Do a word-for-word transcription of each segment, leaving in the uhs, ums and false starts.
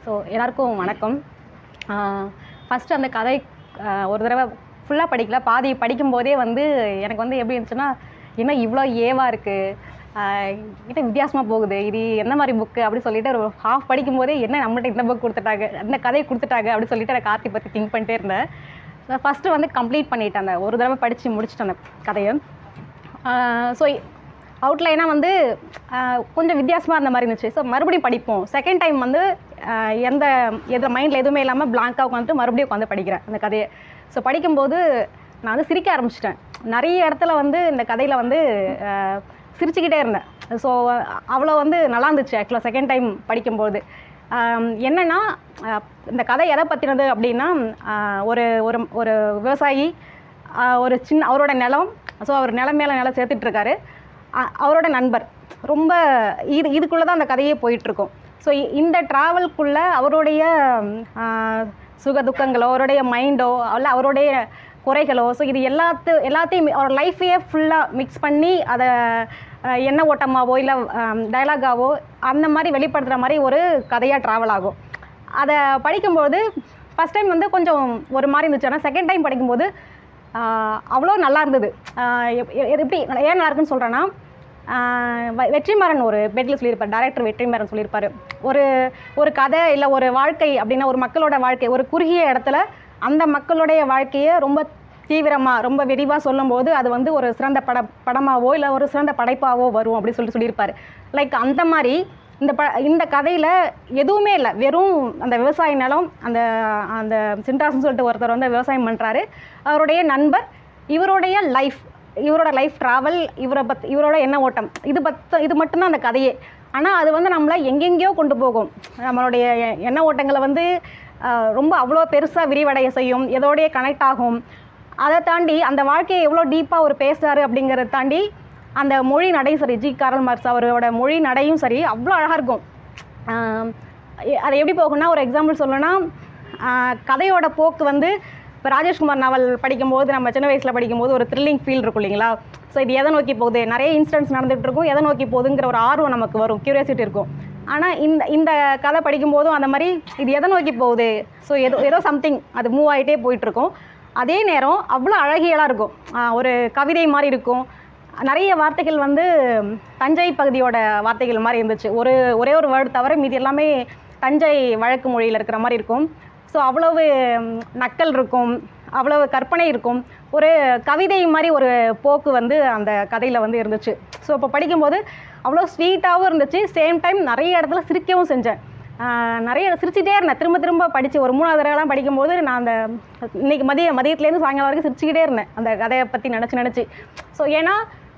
So எல்லாருக்கும் வணக்கம். First அந்த கதை ஒரு தடவை ஃபுல்லாக படிக்கல, பாதி படிக்கும்போதே வந்து எனக்கு வந்து எப்படி இருந்துச்சுன்னா, இன்னும் இவ்வளோ ஏவாக இருக்குது, கிட்ட வித்தியாசமாக போகுது, இது என்ன மாதிரி புக்கு அப்படின்னு சொல்லிட்டு ஒரு ஹாஃப் படிக்கும்போதே என்ன நம்மள்ட்ட இந்த புக் கொடுத்துட்டாங்க, இந்த கதையை கொடுத்துட்டாங்க அப்படின்னு சொல்லிட்டு எனக்கு கார்த்தி பற்றி திங்க் பண்ணிட்டே இருந்தேன். ஃபஸ்ட்டு வந்து கம்ப்ளீட் பண்ணிட்டேன், அந்த ஒரு தடவை படித்து முடிச்சுட்டேன் அந்த கதையை. ஸோ அவுட்லைனாக வந்து கொஞ்சம் வித்தியாசமாக இருந்த மாதிரி இருந்துச்சு. ஸோ மறுபடியும் படிப்போம். செகண்ட் டைம் வந்து எந்த எது மைண்டில் எதுவுமே இல்லாமல் பிளாங்காக உட்காந்துட்டு மறுபடியும் உட்காந்து படிக்கிறேன் அந்த கதையை. ஸோ படிக்கும்போது நான் வந்து சிரிக்க ஆரம்பிச்சிட்டேன். நிறைய இடத்துல வந்து இந்த கதையில் வந்து சிரிச்சுக்கிட்டே இருந்தேன். ஸோ அவ்வளோ வந்து நல்லா இருந்துச்சு ஆக்சுவலாக செகண்ட் டைம் படிக்கும்போது. என்னென்னா இந்த கதை எதை பற்றினது அப்படின்னா, ஒரு ஒரு ஒரு விவசாயி ஒரு சின்ன அவரோட நிலம், ஸோ அவர் நிலம் மேலே நிலம் சேர்த்துட்ருக்காரு. அவரோட நண்பர் ரொம்ப இது இதுக்குள்ளே தான் அந்த கதையே போயிட்டுருக்கும். ஸோ இந்த ட்ராவல்குள்ளே அவருடைய சுக துக்கங்களோ, அவருடைய மைண்டோ, அல்ல அவருடைய குறைகளோ, ஸோ இது எல்லாத்து எல்லாத்தையும் அவர் லைஃப்பையே ஃபுல்லாக மிக்ஸ் பண்ணி அதை எண்ண ஓட்டமாகவோ இல்லை டைலாகாவோ அந்த மாதிரி வெளிப்படுத்துகிற மாதிரி ஒரு கதையாக ட்ராவல் ஆகும். அதை படிக்கும்போது ஃபஸ்ட் டைம் வந்து கொஞ்சம் ஒரு மாதிரி இருந்துச்சு. ஆனால் செகண்ட் டைம் படிக்கும்போது அவ்வளோ நல்லா இருந்தது. எப்படி ஏன் நல்லா இருக்குன்னு சொல்கிறேன்னா, வெற்றிமாறன் ஒரு பேட்டில் சொல்லியிருப்பார், டைரக்டர் வெற்றிமாறன் சொல்லியிருப்பார், ஒரு ஒரு கதை இல்லை ஒரு வாழ்க்கை அப்படின்னா ஒரு மக்களோட வாழ்க்கை ஒரு குறுகிய இடத்துல அந்த மக்களுடைய வாழ்க்கையை ரொம்ப தீவிரமாக ரொம்ப விரிவாக சொல்லும்போது அது வந்து ஒரு சிறந்த பட படமாகவோ இல்லை ஒரு சிறந்த படைப்பாகவோ வரும் அப்படின்னு சொல்லிட்டு சொல்லியிருப்பார். லைக் அந்த மாதிரி இந்த ப இந்த கதையில் எதுவுமே இல்லை, வெறும் அந்த விவசாய நிலம், அந்த அந்த சின்ராஸ்ன்னு சொல்லிட்டு ஒருத்தர் வந்து விவசாயம் பண்ணுறாரு, அவருடைய நண்பர், இவருடைய லைஃப், இவரோட லைஃப் ட்ராவல், இவரை பத் இவரோட எண்ண ஓட்டம், இது பத்த இது மட்டும்தான் அந்த கதையே. ஆனால் அது வந்து நம்மளை எங்கெங்கேயோ கொண்டு போகும். நம்மளுடைய எண்ண ஓட்டங்களை வந்து ரொம்ப அவ்வளோ பெருசாக விரிவடைய செய்யும், எதோடைய கனெக்ட் ஆகும். அதை தாண்டி அந்த வாழ்க்கையை எவ்வளோ டீப்பாக ஒரு பேசுகிறாரு அப்படிங்கிறத தாண்டி அந்த மொழி நடையும் சரி, ஜி கார்ல் மார்க்ஸ் அவரோட மொழி நடையும் சரி அவ்வளோ அழகாக இருக்கும். அது எப்படி போகும்னா, ஒரு எக்ஸாம்பிள் சொல்லணும்னா, கதையோட போக்கு வந்து இப்போ ராஜேஷ்குமார் நாவல் படிக்கும்போது நம்ம சின்ன வயசில் படிக்கும்போது ஒரு த்ரில்லிங் ஃபீல் இருக்கும் இல்லைங்களா. ஸோ இது எதை நோக்கி போகுது, நிறைய இன்சிடென்ட்ஸ் நடந்துகிட்டு இருக்கும், எதை நோக்கி போகுதுங்கிற ஒரு ஆர்வம் நமக்கு வரும், க்யூரியாசிட்டி இருக்கும். ஆனால் இந்த இந்த கதை படிக்கும்போதும் அந்த மாதிரி இது எதை நோக்கி போகுது, ஸோ ஏதோ ஏதோ சம்திங் அது மூவ் ஆகிட்டே போயிட்டுருக்கும். அதே நேரம் அவ்வளோ அழகியலாக இருக்கும், ஒரு கவிதை மாதிரி இருக்கும். நிறைய வார்த்தைகள் வந்து தஞ்சை பகுதியோட வார்த்தைகள் மாதிரி இருந்துச்சு. ஒரு ஒரே ஒரு வேர்டு தவிர மீதி எல்லாமே தஞ்சை வழக்கு மொழியில் இருக்கிற மாதிரி இருக்கும். ஸோ அவ்வளவு நக்கல் இருக்கும், அவ்வளவு கற்பனை இருக்கும், ஒரு கவிதை மாதிரி ஒரு போக்கு வந்து அந்த கதையில் வந்து இருந்துச்சு. ஸோ இப்போ படிக்கும்போது அவ்வளோ ஸ்வீட்டாகவும் இருந்துச்சு, சேம் டைம் நிறைய இடத்துல சிரிக்கவும் செஞ்சேன். நிறைய சிரிச்சிட்டே இருந்தேன். திரும்ப திரும்ப படித்து ஒரு மூணாவது தடவைலாம் படிக்கும்போது நான் அந்த இன்றைக்கி மதிய மதியத்துலேருந்து சாயங்காலம் வரைக்கும் சிரிச்சுக்கிட்டே இருந்தேன் அந்த கதையை பற்றி நினச்சி நினச்சி. ஸோ ஏன்னா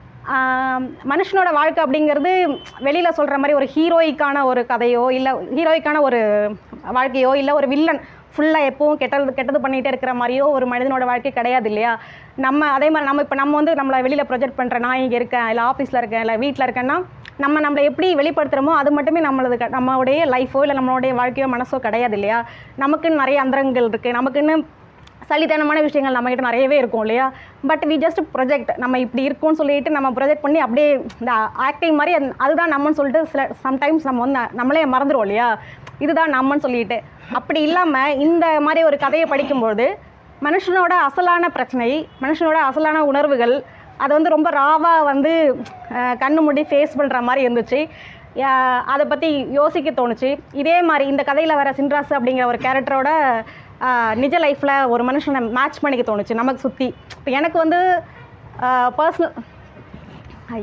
மனுஷனோட வாழ்க்கை அப்படிங்கிறது வெளியில் சொல்கிற மாதிரி ஒரு ஹீரோயிக்கான ஒரு கதையோ இல்லை ஹீரோயிக்கான ஒரு வாழ்க்கையோ இல்லை ஒரு வில்லன் ஃபுல்லாக எப்பவும் கெட்டது கெட்டது பண்ணிகிட்டே இருக்கிற மாதிரியோ ஒரு மனிதனோட வாழ்க்கை கிடையாது இல்லையா. நம்ம அதே மாதிரி நம்ம இப்போ நம்ம வந்து நம்மளை வெளியில் ப்ரொஜெக்ட் பண்ணுற, நான் இங்கே இருக்கேன், இல்லை ஆஃபீஸில் இருக்கேன், இல்லை வீட்டில் இருக்கேன்னா நம்ம நம்மளை எப்படி வெளிப்படுத்துகிறோமோ அது மட்டுமே நம்மளது க நம்மளுடைய லைஃபோ இல்லை நம்மளுடைய வாழ்க்கையோ மனசோ கிடையாது இல்லையா. நமக்குன்னு நிறைய அந்தரங்கள் இருக்குது, நமக்குன்னு சலித்தனமான விஷயங்கள் நம்மகிட்ட நிறையவே இருக்கும் இல்லையா. பட் வி ஜஸ்ட் ப்ரொஜெக்ட், நம்ம இப்படி இருக்கும்னு சொல்லிட்டு நம்ம ப்ரொஜெக்ட் பண்ணி அப்படியே இந்த ஆக்டிங் மாதிரி அதுதான் நம்மன்னு சொல்லிட்டு சில சம்டைம்ஸ் நம்ம வந்து நம்மளே மறந்துடுவோம் இல்லையா, இதுதான் நம்மன்னு சொல்லிட்டு. அப்படி இல்லாமல் இந்த மாதிரி ஒரு கதையை படிக்கும்போது மனுஷனோட அசலான பிரச்சனை, மனுஷனோட அசலான உணர்வுகள் அதை வந்து ரொம்ப ராவாக வந்து கண்ணு மூடி ஃபேஸ் பண்ணுற மாதிரி இருந்துச்சு. அதை பற்றி யோசிக்க தோணுச்சு. இதே மாதிரி இந்த கதையில் வர சின்ராஸ் அப்படிங்கிற ஒரு கேரக்டரோட நிஜ லைஃப்பில் ஒரு மனுஷனை மேட்ச் பண்ணிக்க தோணுச்சு நமக்கு சுற்றி. இப்போ எனக்கு வந்து பர்சனல் ஐ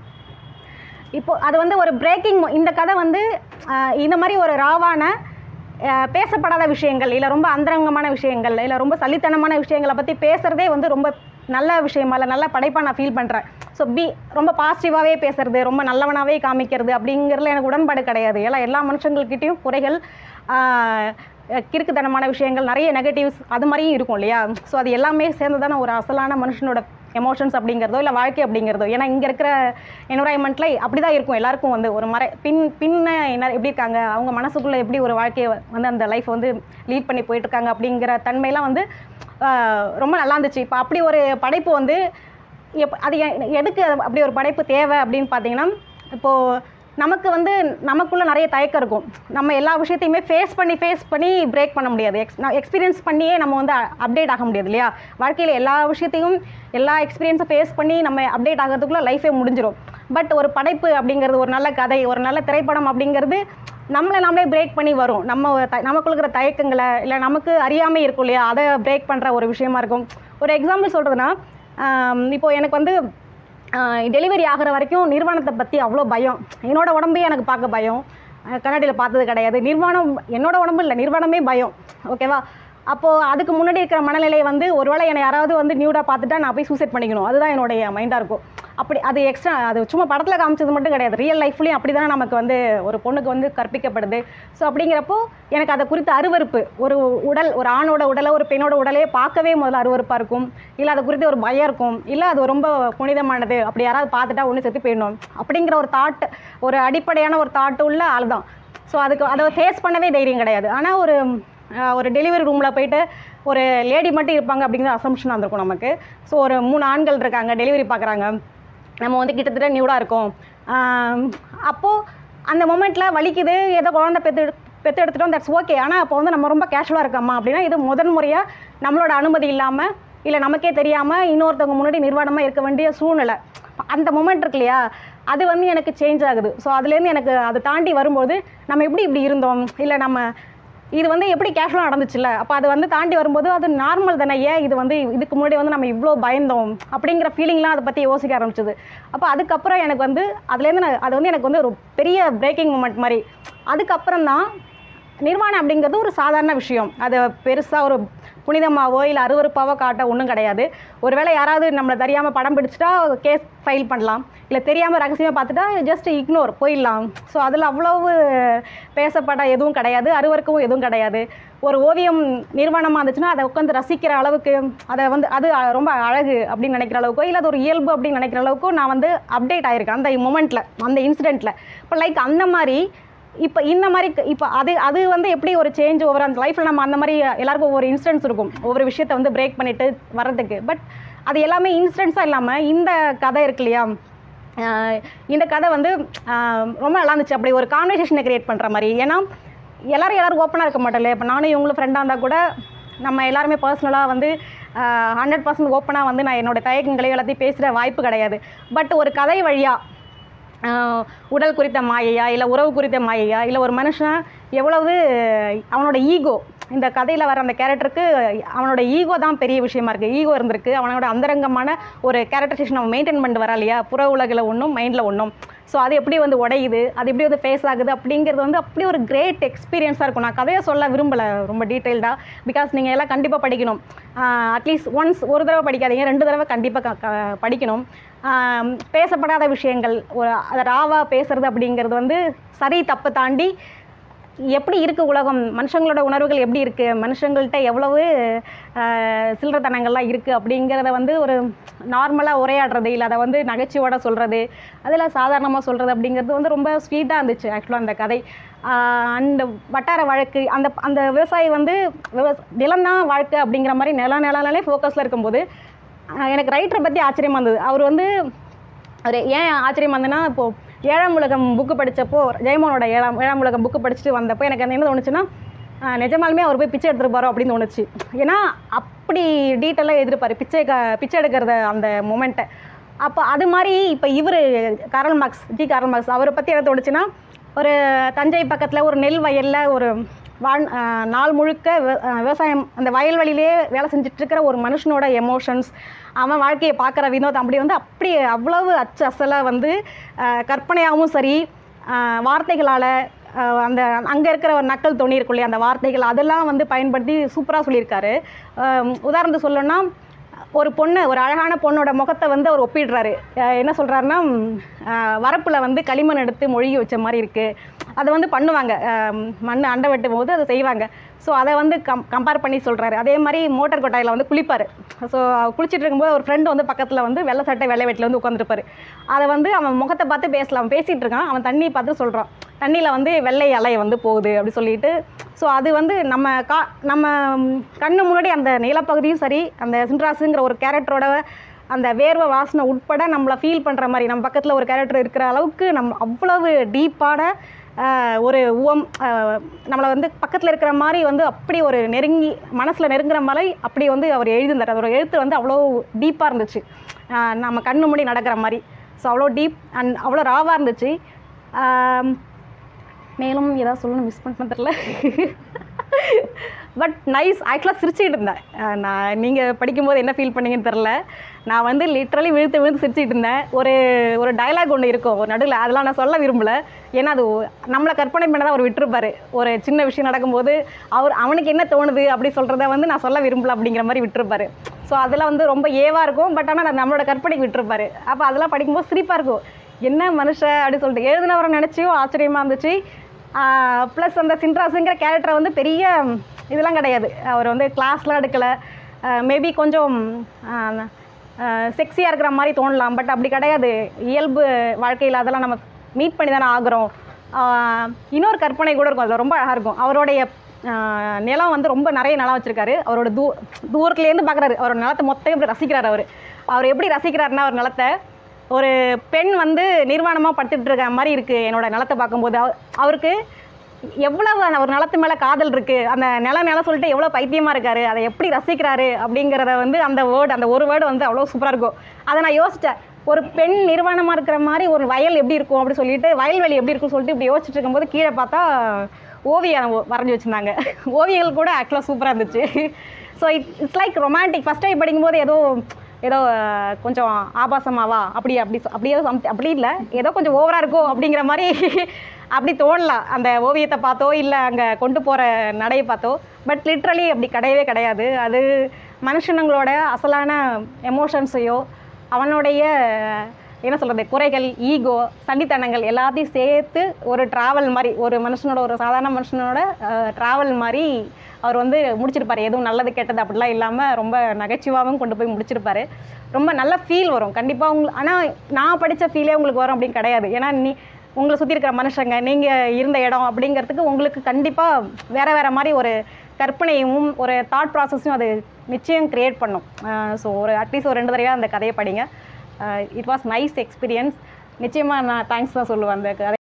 இப்போது அது வந்து ஒரு பிரேக்கிங். இந்த கதை வந்து இந்த மாதிரி ஒரு ராவான பேசப்படாத விஷயங்கள் இல்லை ரொம்ப அந்தரங்கமான விஷயங்கள் இல்லை ரொம்ப சலித்தனமான விஷயங்களை பற்றி பேசுகிறதே வந்து ரொம்ப நல்ல விஷயமா இல்லை நல்ல படைப்பாக நான் ஃபீல் பண்ணுறேன். ஸோ பி ரொம்ப பாசிட்டிவாகவே பேசுகிறது, ரொம்ப நல்லவனாகவே காமிக்கிறது அப்படிங்கிறதுல எனக்கு உடன்பாடு கிடையாது. ஏன்னா எல்லா மனுஷங்கள்கிட்டையும் குறைகள், கிறுக்குத்தனமான விஷயங்கள், நிறைய நெகட்டிவ்ஸ் அது மாதிரியும் இருக்கும் இல்லையா. ஸோ அது எல்லாமே சேர்ந்து தானே ஒரு அசலான மனுஷனோட எமோஷன்ஸ் அப்படிங்கிறதோ இல்லை வாழ்க்கை அப்படிங்கிறதோ. ஏன்னா இங்கே இருக்கிற என்வரான்மெண்ட்டில் அப்படி தான் இருக்கும் எல்லாருக்கும். வந்து ஒரு மறை பின் பின்ன என்ன எப்படி இருக்காங்க, அவங்க மனசுக்குள்ளே எப்படி ஒரு வாழ்க்கையை வந்து அந்த லைஃப் வந்து லீட் பண்ணி போயிட்டுருக்காங்க அப்படிங்கிற தன்மையெல்லாம் வந்து ரொம்ப நல்லா இருந்துச்சு. இப்போ அப்படி ஒரு படைப்பு வந்து எப் அது எதுக்கு அப்படி ஒரு படைப்பு தேவை அப்படின்னு பார்த்தீங்கன்னா, இப்போது நமக்கு வந்து நமக்குள்ளே நிறைய தயக்கம் இருக்கும். நம்ம எல்லா விஷயத்தையுமே ஃபேஸ் பண்ணி ஃபேஸ் பண்ணி பிரேக் பண்ண முடியாது. எக்ஸ் எக்ஸ்பீரியன்ஸ் பண்ணியே நம்ம வந்து அப்டேட் ஆக முடியாது இல்லையா? வாழ்க்கையில் எல்லா விஷயத்தையும் எல்லா எக்ஸ்பீரியன்ஸை ஃபேஸ் பண்ணி நம்ம அப்டேட் ஆகிறதுக்குள்ளே லைஃபே முடிஞ்சிடும். பட் ஒரு படைப்பு அப்படிங்கிறது, ஒரு நல்ல கதை, ஒரு நல்ல திரைப்படம் அப்படிங்கிறது நம்மளை நம்மளே பிரேக் பண்ணி வரும். நம்ம த நமக்குள்ள இருக்கிற தயக்கங்களை இல்லை நமக்கு அறியாமல் இருக்கும் இல்லையா, அதை பிரேக் பண்ணுற ஒரு விஷயமா இருக்கும். ஒரு எக்ஸாம்பிள் சொல்கிறதுனா, இப்போது எனக்கு வந்து டெலிவரி ஆகிற வரைக்கும் நிர்வாணத்தை பற்றி அவ்வளோ பயம். என்னோடய உடம்பே எனக்கு பார்க்க பயம். கண்ணாடியில் பார்த்தது கிடையாது. நிர்வாணம் என்னோடய உடம்பு இல்லை, நிர்வாணமே பயம். ஓகேவா? அப்போது அதுக்கு முன்னாடி இருக்கிற மனநிலை வந்து ஒருவேளை என்னை யாராவது வந்து நியூடாக பார்த்துட்டா நான் போய் சூசைட் பண்ணிக்கணும், அதுதான் என்னுடைய மைண்டாக இருக்கும். அப்படி அது எக்ஸ்ட்ரா, அது சும்மா படத்தில் காமிச்சது மட்டும் கிடையாது, ரியல் லைஃப்லேயும் அப்படி தானே நமக்கு வந்து ஒரு பொண்ணுக்கு வந்து கற்பிக்கப்படுது. ஸோ அப்படிங்கிறப்போ எனக்கு அதை குறித்த அருவருப்பு, ஒரு உடல், ஒரு ஆணோட உடலை ஒரு பெண்ணோட உடலையே பார்க்கவே முதல்ல அருவருப்பாக இருக்கும். இல்லை அதை குறித்து ஒரு பயம் இருக்கும். இல்லை அது ரொம்ப புனிதமானது, அப்படி யாராவது பார்த்துட்டா ஒன்று செத்து போயிடணும் அப்படிங்கிற ஒரு தாட், ஒரு அடிப்படையான ஒரு தாட்டு உள்ள ஆள் தான். ஸோ அதுக்கு அதை ஃபேஸ் பண்ணவே தைரியம் கிடையாது. ஆனால் ஒரு ஒரு டெலிவரி ரூமில் போயிட்டு ஒரு லேடி மட்டும் இருப்பாங்க அப்படிங்கிற அசம்ஷன் வந்திருக்கும் நமக்கு. ஸோ ஒரு மூணு ஆண்கள் இருக்காங்க, டெலிவரி பார்க்குறாங்க, நம்ம வந்து கிட்டத்தட்ட நியூடாக இருக்கும். அப்போது அந்த மொமெண்ட்டில் வலிக்குது, ஏதோ குழந்தை பெற்று பெற்று எடுத்துட்டோம், தட்ஸ் ஓகே. ஆனால் அப்போ வந்து நம்ம ரொம்ப கேஷுவலாக இருக்கோமா அப்படின்னா, இது முதன் முறையாக நம்மளோட அனுமதி இல்லாமல் இல்லை நமக்கே தெரியாமல் இன்னொருத்தவங்க முன்னாடி நிர்வாணமாக இருக்க வேண்டிய சூழ்நிலை. அந்த மொமெண்ட் இருக்கு இல்லையா, அது வந்து எனக்கு சேஞ்ச் ஆகுது. ஸோ அதுலேருந்து எனக்கு அதை தாண்டி வரும்போது நம்ம எப்படி இப்படி இருந்தோம், இல்லை நம்ம இது வந்து எப்படி கேஷுவலாக நடந்துச்சுல்ல, அப்போ அது வந்து தாண்டி வரும்போது அது நார்மல் தானே, ஏன் இது வந்து இதுக்கு முன்னாடி வந்து நம்ம இவ்வளோ பயந்தோம் அப்படிங்கிற ஃபீலிங்லாம் அதை பற்றி யோசிக்க ஆரம்பிச்சிது. அப்போ அதுக்கப்புறம் எனக்கு வந்து அதுலேருந்து நான் அது வந்து எனக்கு வந்து ஒரு பெரிய பிரேக்கிங் மூமெண்ட் மாதிரி. அதுக்கப்புறம் தான் நிர்வாணம் அப்படிங்கிறது ஒரு சாதாரண விஷயம். அது பெருசாக ஒரு புனிதமாகவோ இல்லை அருவருப்பாவோ காட்ட ஒன்றும் கிடையாது. ஒருவேளை யாராவது நம்மளை தெரியாமல் படம் பிடிச்சிட்டா கேஸ் ஃபைல் பண்ணலாம், இல்லை தெரியாமல் ரகசியமாக பார்த்துட்டா ஜஸ்ட் இக்னோர் போயிடலாம். ஸோ அதில் அவ்வளவு பேசப்பட எதுவும் கிடையாது, அருவருக்கவும் எதுவும் கிடையாது. ஒரு ஓவியம் நிர்வாணமாக இருந்துச்சுன்னா அதை உட்காந்து ரசிக்கிற அளவுக்கு, அதை வந்து அது ரொம்ப அழகு அப்படின்னு நினைக்கிற அளவுக்கோ இல்லை அது ஒரு இயல்பு அப்படின்னு நினைக்கிற அளவுக்கோ நான் வந்து அப்டேட் ஆகிருக்கேன் அந்த மொமெண்ட்டில், அந்த இன்சிடெண்ட்டில். இப்போ லைக் அந்த மாதிரி இப்போ இந்த மாதிரி இப்போ அது அது வந்து எப்படி ஒரு சேஞ்ச் ஓவர் அந்த லைஃப்பில் நம்ம அந்த மாதிரி எல்லாருக்கும் ஒவ்வொரு இன்சிடென்ட்ஸ் இருக்கும், ஒவ்வொரு விஷயத்தை வந்து பிரேக் பண்ணிவிட்டு வர்றதுக்கு. பட் அது எல்லாமே இன்சிடென்ட்ஸாக இல்லாமல் இந்த கதை இருக்கு இல்லையா, இந்த கதை வந்து ரொம்ப நல்லா இருந்துச்சு. அப்படி ஒரு கான்வர்சேஷனை க்ரியேட் பண்ணுற மாதிரி. ஏன்னா எல்லோரும் எல்லோரும் ஓப்பனாக இருக்க மாட்டோம்ல. இப்போ நானும் இவங்களும் ஃப்ரெண்டாக இருந்தால் கூட நம்ம எல்லாருமே பர்சனலாக வந்து ஹண்ட்ரட் பர்சன்ட் ஓப்பனாக வந்து நான் என்னோடய தயக்கங்களையும் எல்லாத்தையும் பேசுகிற வாய்ப்பு கிடையாது. பட் ஒரு கதை வழியாக உடல் குறித்த மாயையா இல்லை உறவு குறித்த மாயையா இல்லை ஒரு மனுஷன் எவ்வளவு அவனோட ஈகோ, இந்த கதையில் வர அந்த கேரக்டருக்கு அவனோட ஈகோ தான் பெரிய விஷயமா இருக்குது. ஈகோ இருந்திருக்கு, அவனோட அந்தரங்கமான ஒரு கேரக்டரைசேஷன் அவன் மெயின்டைன் பண்ணிட்டு வரா இல்லையா, புற உலகில் ஒன்றும் மைண்டில் ஒன்றும். ஸோ அது எப்படி வந்து உடையுது, அது எப்படி வந்து ஃபேஸ் ஆகுது அப்படிங்கிறது வந்து அப்படி ஒரு கிரேட் எக்ஸ்பீரியன்ஸாக இருக்கும். நான் கதையை சொல்ல விரும்பலை ரொம்ப டீட்டெயில்டாக, பிகாஸ் நீங்கள் எல்லாம் கண்டிப்பாக படிக்கணும். அட்லீஸ்ட் ஒன்ஸ் ஒரு தடவை படிக்காதீங்க, ரெண்டு தடவை கண்டிப்பாக க படிக்கணும். பேசப்படாத விஷயங்கள், ஒரு அதை ராவாக பேசுகிறது அப்படிங்கிறது வந்து சரி தப்பு தாண்டி எப்படி இருக்குது உலகம், மனுஷங்களோட உணர்வுகள் எப்படி இருக்குது, மனுஷங்கள்கிட்ட எவ்வளவு சில்லறத்தனங்கள்லாம் இருக்குது அப்படிங்கிறத வந்து ஒரு நார்மலாக உரையாடுறது, இல்லை அதை வந்து நகைச்சுவோட சொல்கிறது, அதில் சாதாரணமாக சொல்கிறது அப்படிங்கிறது வந்து ரொம்ப ஸ்வீட்டாக இருந்துச்சு ஆக்சுவலாக அந்த கதை. அண்ட் வட்டார வழக்கு, அந்த அந்த விவசாயி வந்து விவ நிலம்தான் வாழ்க்கை அப்படிங்கிற மாதிரி நில நிலனாலே ஃபோக்கஸில் இருக்கும்போது எனக்கு ரைட்டரை பற்றி ஆச்சரியமாக இருந்தது. அவர் வந்து அவர் ஏன் ஆச்சரியமாக இருந்ததுன்னா, இப்போது ஏழாம் உலகம் புக்கு படித்தப்போ ஜெயமோனோட ஏழாம் ஏழாம் உலகம் புக்கு படிச்சுட்டு வந்தப்போ எனக்கு அந்த என்ன தோணுச்சுன்னா, நிஜமாலுமே அவர் போய் பிச்சை எடுத்துருப்பாரோ அப்படின்னு தோணுச்சு. ஏன்னா அப்படி டீட்டெயிலாக எதிர்ப்பார் பிச்சை க பிச்சை எடுக்கிறத அந்த மொமெண்ட்டை. அப்போ அது மாதிரி இப்போ இவர் Karl Marx, ji Karl Marx, அவரை பற்றி என்ன தோணுச்சுன்னா, ஒரு தஞ்சை பக்கத்தில் ஒரு நெல் வயலில் ஒரு வாழ் நாள் முழுக்க விவசாயம் அந்த வயல்வெளியிலே வேலை செஞ்சிட்ருக்கிற ஒரு மனுஷனோட எமோஷன்ஸ், அவன் வாழ்க்கையை பார்க்குற வினோதம் அப்படி வந்து அப்படி அவ்வளவு அச்சு அசலாக வந்து கற்பனையாகவும் சரி, வார்த்தைகளால் அந்த அங்கே இருக்கிற ஒரு நக்கல் துணி இருக்கும் இல்லையா, அந்த வார்த்தைகள் அதெல்லாம் வந்து பயன்படுத்தி சூப்பராக சொல்லியிருக்காரு. உதாரணத்துக்கு சொல்லணும்னா, ஒரு பொண்ணு, ஒரு அழகான பொண்ணோட முகத்தை வந்து அவர் ஒப்பிடுறாரு. என்ன சொல்கிறாருன்னா, வரப்பில் வந்து களிமண் எடுத்து மொழிகி வச்ச மாதிரி இருக்குது, அதை வந்து பண்ணுவாங்க, மண் அண்டை வெட்டும் போது அதை செய்வாங்க. ஸோ அதை வந்து கம் கம்பேர் பண்ணி சொல்கிறாரு. அதே மாதிரி மோட்டார் கொட்டாயில் வந்து குளிப்பார். ஸோ குளிச்சுட்டு இருக்கும்போது ஒரு ஃப்ரெண்டு வந்து பக்கத்தில் வந்து வெள்ளை சட்டை வெள்ளை வெட்டில் வந்து உட்காந்துருப்பார். அதை வந்து அவன் முகத்தை பார்த்து பேசலாம், அவன் பேசிகிட்டு இருக்கான், அவன் தண்ணியை பார்த்து சொல்கிறான், தண்ணியில் வந்து வெள்ளை அலை வந்து போகுது அப்படி சொல்லிட்டு. ஸோ அது வந்து நம்ம கா நம்ம கண்ணு முன்னாடி அந்த நிலப்பகுதியும் சரி, அந்த சின்ராசுங்கிற ஒரு கேரக்டரோட அந்த வேர்வை வாசனை உட்பட நம்மளை ஃபீல் பண்ணுற மாதிரி நம்ம பக்கத்தில் ஒரு கேரக்டர் இருக்கிற அளவுக்கு நம்ம அவ்வளவு டீப்பான ஒரு உவம் நம்மளை வந்து பக்கத்தில் இருக்கிற மாதிரி வந்து அப்படி ஒரு நெருங்கி மனசில் நெருங்குற மாதிரி அப்படி வந்து அவர் எழுதியிருந்தார். அதோட எழுத்து வந்து அவ்வளோ டீப்பாக இருந்துச்சு, நம்ம கண்ணு மூடி நடக்கிற மாதிரி. ஸோ அவ்வளோ டீப் அண்ட் அவ்வளோ ராவாக இருந்துச்சு. மேலும் ஏதாவது சொல்லணும் மிஸ் பண்ண தெரில. But nice. ஆக்சுவலாக சிரிச்சுக்கிட்டு இருந்தேன். நான் நீங்கள் படிக்கும்போது என்ன ஃபீல் பண்ணீங்கன்னு தெரில. நான் வந்து லிட்ரலி விழுத்து விழுத்து சிரிச்சுக்கிட்டு இருந்தேன். ஒரு ஒரு டைலாக் ஒன்று இருக்கும் ஒரு நடுவில், அதெல்லாம் நான் சொல்ல விரும்பலை. ஏன்னா அது நம்மளை கற்பனை பண்ண தான் அவர் விட்டுருப்பார். ஒரு சின்ன விஷயம் நடக்கும்போது அவர் அவனுக்கு என்ன தோணுது அப்படி சொல்கிறத வந்து நான் சொல்ல விரும்பலை அப்படிங்கிற மாதிரி விட்டுருப்பார். ஸோ அதெல்லாம் வந்து ரொம்ப ஏவாக இருக்கும். பட் ஆனால் நான் நம்மளோட கற்பனைக்கு விட்டுருப்பார். அப்போ அதெல்லாம் படிக்கும்போது சிரிப்பாக இருக்கும். என்ன மனுஷன் அப்படின்னு சொல்லிட்டு எழுதினவரை நினச்சியும் ஆச்சரியமாக இருந்துச்சு. ப்ளஸ் அந்த சின்ராஸுங்கிற கேரக்டரை வந்து பெரிய இதெல்லாம் கிடையாது, அவர் வந்து கிளாஸ்லாம் எடுக்கலை. மேபி கொஞ்சம் செக்ஸியாக இருக்கிற மாதிரி தோணலாம், பட் அப்படி கிடையாது. இயல்பு வாழ்க்கையில் அதெல்லாம் நம்ம மீட் பண்ணி தானே ஆகிறோம். இன்னொரு கற்பனை கூட இருக்கும், அதில் ரொம்ப அழகாக இருக்கும். அவருடைய நிலம் வந்து ரொம்ப நிறைய நிலம் வச்சுருக்காரு. அவரோட தூ தூரத்துலேருந்து பார்க்குறாரு, அவரோட நிலத்தை மொத்தம் எப்படி ரசிக்கிறார். அவர் அவர் எப்படி ரசிக்கிறாருன்னா, அவர் நிலத்தை ஒரு பெண் வந்து நிர்வாணமாக படுத்துட்டு இருக்க மாதிரி இருக்குது என்னோடய நிலத்தை பார்க்கும்போது. அவருக்கு எவ்வளவு ஒரு நிலத்து மேலே காதல் இருக்குது, அந்த நிலம் நிலம் சொல்லிட்டு எவ்வளோ பைத்தியமாக இருக்கார், அதை எப்படி ரசிக்கிறாரு அப்படிங்கிறத வந்து அந்த வேர்டு அந்த ஒரு வேர்டு வந்து அவ்வளோ சூப்பராக இருக்கும். அதை நான் யோசித்தேன், ஒரு பெண் நிர்வாணமாக இருக்கிற மாதிரி ஒரு வயல் எப்படி இருக்கும் அப்படி சொல்லிட்டு, வயல்வெளி எப்படி இருக்கும்னு சொல்லிட்டு இப்படி யோசிச்சுட்டு இருக்கும்போது கீழே பார்த்தா ஓவியம் வரைஞ்சி வச்சுருந்தாங்க. ஓவியங்கள் கூட ஆக்சுவலாக சூப்பராக இருந்துச்சு. So it it's like romantic. First time படிக்கும்போது ஏதோ ஏதோ கொஞ்சம் ஆபாசமாவா அப்படி அப்படி அப்படி ஏதோ சம் அப்படி இல்லை, ஏதோ கொஞ்சம் ஓவராக இருக்கும் அப்படிங்கிற மாதிரி அப்படி தோணலாம் அந்த ஓவியத்தை பார்த்தோ இல்லை அங்கே கொண்டு போகிற நடையை பார்த்தோ. பட் லிட்ரலி அப்படி கிடையவே கிடையாது. அது மனுஷனுங்களோட அசலான எமோஷன்ஸையோ அவனுடைய என்ன சொல்கிறது குறைகள், ஈகோ, சண்டித்தனங்கள் எல்லாத்தையும் சேர்த்து ஒரு ட்ராவல் மாதிரி, ஒரு மனுஷனோட ஒரு சாதாரண மனுஷனோட ட்ராவல் மாதிரி அவர் வந்து முடிச்சிருப்பார். எதுவும் நல்லது கெட்டது அப்படிலாம் இல்லாமல் ரொம்ப நகைச்சுவாகவும் கொண்டு போய் முடிச்சிருப்பார். ரொம்ப நல்ல ஃபீல் வரும் கண்டிப்பாக உங்களுக்கு. ஆனால் நான் படித்த ஃபீலே உங்களுக்கு வரும் அப்படின்னு கிடையாது. ஏன்னா நீ உங்களை சுற்றி இருக்கிற மனுஷங்க, நீங்கள் இருந்த இடம் அப்படிங்கிறதுக்கு உங்களுக்கு கண்டிப்பாக வேறு வேறு மாதிரி ஒரு கற்பனையும் ஒரு தாட் ப்ராசஸையும் அது நிச்சயம் க்ரியேட் பண்ணும். ஸோ ஒரு அட்லீஸ்ட் ஒரு ரெண்டு தடவையாக அந்த கதையை படிங்க. It was nice experience. நிச்சயமாக நான் தேங்க்ஸ் தான் சொல்லுவேன் அந்த கதை.